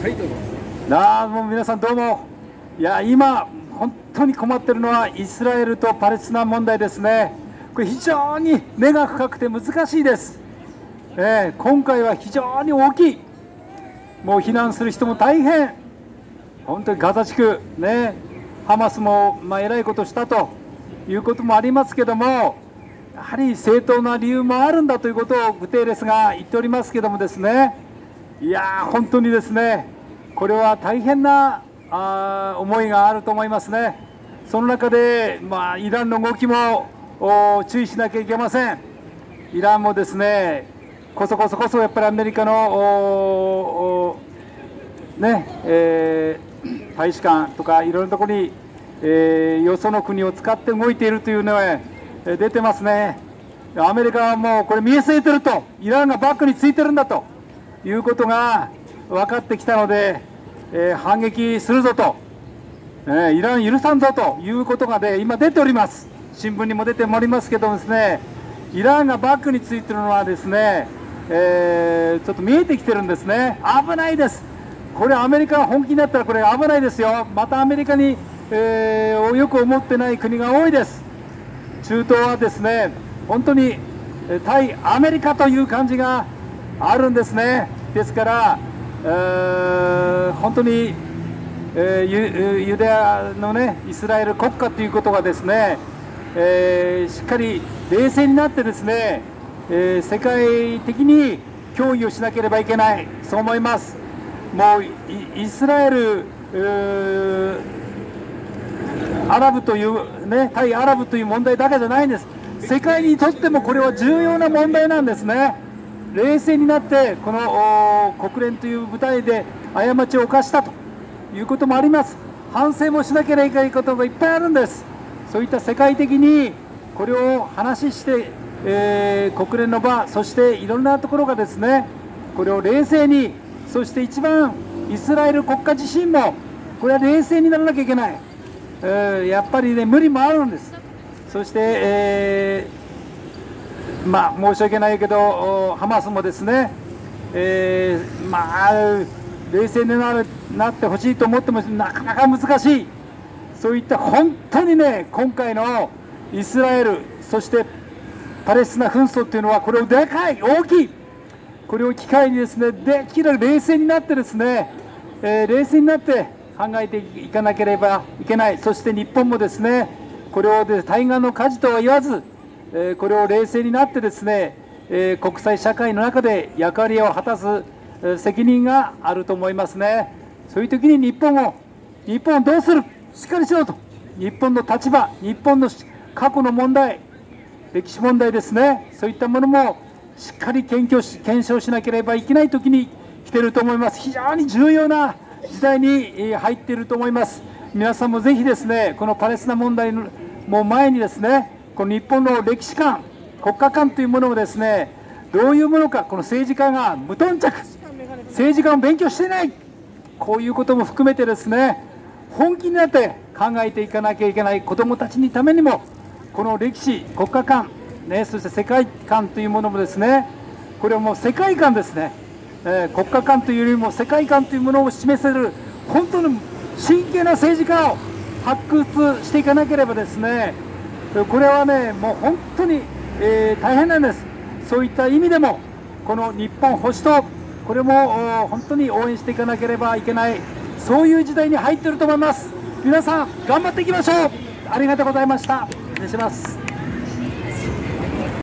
はい、どうぞ。 もう皆さんどうも。いや、今、本当に困ってるのはイスラエルとパレスチナ問題ですね。これ非常に根が深くて難しいです。今回は非常に大きい。もう避難する人も大変。本当にガザ地区、ハマスもえらいことしたということもありますけども、やはり正当な理由もあるんだということをグテーレスが言っておりますけどもですね、いやー、本当にですね、これは大変な思いがあると思いますね。その中で、イランの動きも注意しなきゃいけません。イランもですね、こそやっぱりアメリカの大使館とかいろんなところに、よその国を使って動いているというのは出てますね。アメリカはもうこれ見え据えてると、イランがバックについてるんだということが分かってきたので、反撃するぞと、イラン許さんぞということが、今出ております。新聞にも出ておりますけどもですね、イランがバックについているのはですね、ちょっと見えてきてるんですね。危ないです。これアメリカが本気になったらこれ危ないですよ。またアメリカに、よく思ってない国が多いです。中東はですね、本当に対アメリカという感じがあるんですね。ですから、本当に、ユダヤのイスラエル国家ということがですね、しっかり冷静になってですね、世界的に協議をしなければいけない、そう思います。もうイスラエル、アラブという、対アラブという問題だけじゃないんです。世界にとってもこれは重要な問題なんですね。冷静になってこの国連という舞台で過ちを犯したということもあります。反省もしなければいけないことがいっぱいあるんです。そういった世界的にこれを話して、国連の場、そしていろんなところがですね、これを冷静に、そして一番イスラエル国家自身もこれは冷静にならなきゃいけない。やっぱり無理もあるんです。そして、申し訳ないけどハマスもですね、冷静になってほしいと思ってもなかなか難しい。そういった本当に今回のイスラエル、そしてパレスチナ紛争というのはこれをでかい、大きい、これを機会にですね、できるだけ冷静になってですね、冷静になって考えていかなければいけない。そして日本もですね、これを対岸の火事とは言わず、これを冷静になってですね、国際社会の中で役割を果たす責任があると思いますね。そういう時に日本をどうする、しっかりしろと、日本の立場、日本の過去の問題、歴史問題ですね、そういったものもしっかり検証しなければいけない時に来ていると思います。非常に重要な時代に入っていると思います。皆さんもぜひですね、このパレスチナ問題の前にですね、この日本の歴史観、国家観というものをですね、どういうものか、この政治家が無頓着、政治家も勉強していない、こういうことも含めてですね、本気になって考えていかなきゃいけない。子どもたちのためにもこの歴史、国家観、そして世界観というものもですね、これはもう世界観ですね、国家観というよりも世界観というものを示せる本当に真剣な政治家を発掘していかなければですね、これはもう本当に、大変なんです。そういった意味でもこの日本保守党、これも本当に応援していかなければいけない、そういう時代に入っていると思います。皆さん頑張っていきましょう。ありがとうございました。失礼します。